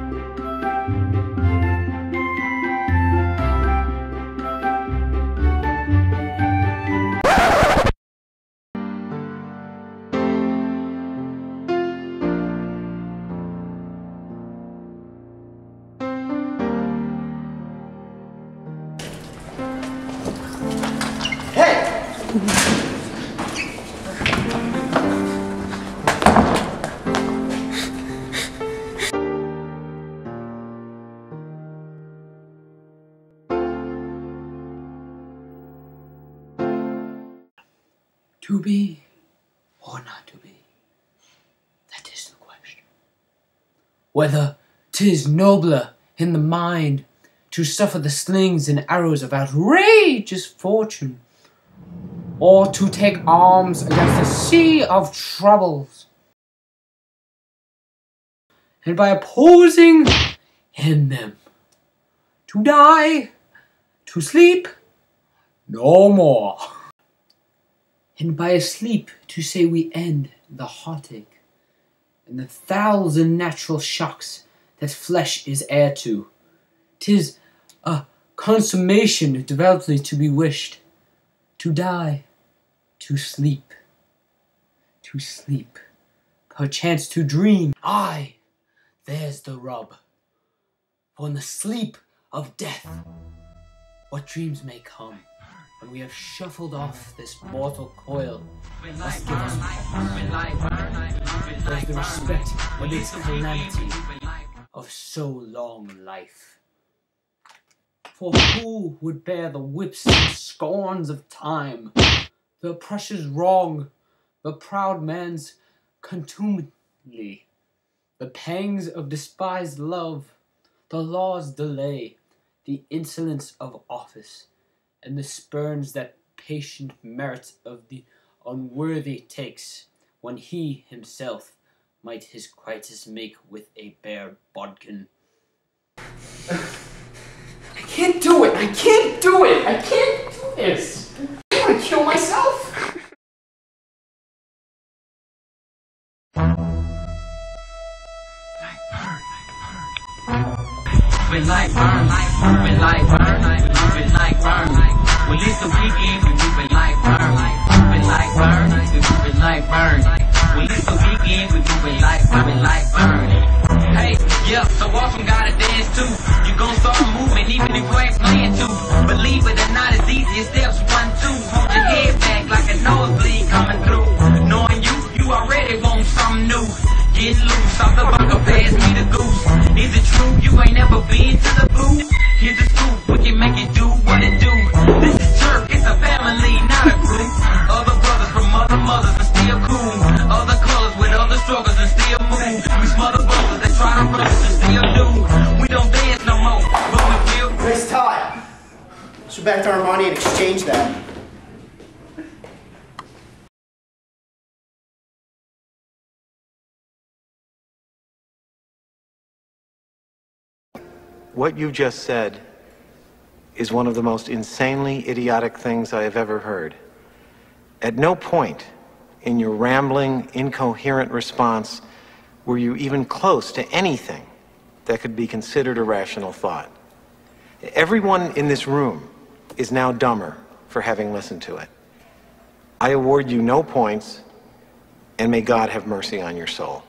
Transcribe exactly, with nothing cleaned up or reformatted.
To be or not to be, that is the question. Whether 'tis nobler in the mind to suffer the slings and arrows of outrageous fortune, or to take arms against a sea of troubles, and by opposing in them, to die, to sleep, no more. And by a sleep to say we end the heartache and the thousand natural shocks that flesh is heir to. 'Tis a consummation devoutly to be wished, to die, to sleep, to sleep, perchance to dream. Aye, there's the rub. For in the sleep of death, what dreams may come. When we have shuffled off this mortal coil, must give us there's the respect and its calamity of so long life. For who would bear the whips and scorns of time, the oppressor's wrong, the proud man's contumely, the pangs of despised love, the law's delay, the insolence of office, and the spurns that patient merit of the unworthy takes, when he himself might his quietus make with a bare bodkin. I can't do it! I can't do it! I can't do this! I want to kill myself! Moving like burn, moving like burn, moving like burn. Well, it's the weekend, we moving like burn, moving like burn, we moving like burn. Well, it's the weekend, we moving like, moving like burn. Hey, yeah, so often gotta dance too. You gon' start moving even if you ain't playing to. Believe it or not, it's easy as steps one, two. Hold your head back like a nosebleed coming through. Knowing you, you already want something new. Get loose, off the bunker, pass me the goose. Is it true you ain't never been to the booth? Here's the scoop, we can make it do what it do. This is church, it's a family, not a group. Other brothers from other mothers are still cool. Other colors with other struggles and still move. We smother brothers that try to rush and still do. We don't dance no more, but we will. Race tie. Let's go back to our money and exchange that. What you just said is one of the most insanely idiotic things I have ever heard. At no point in your rambling, incoherent response were you even close to anything that could be considered a rational thought. Everyone in this room is now dumber for having listened to it. I award you no points, and may God have mercy on your soul.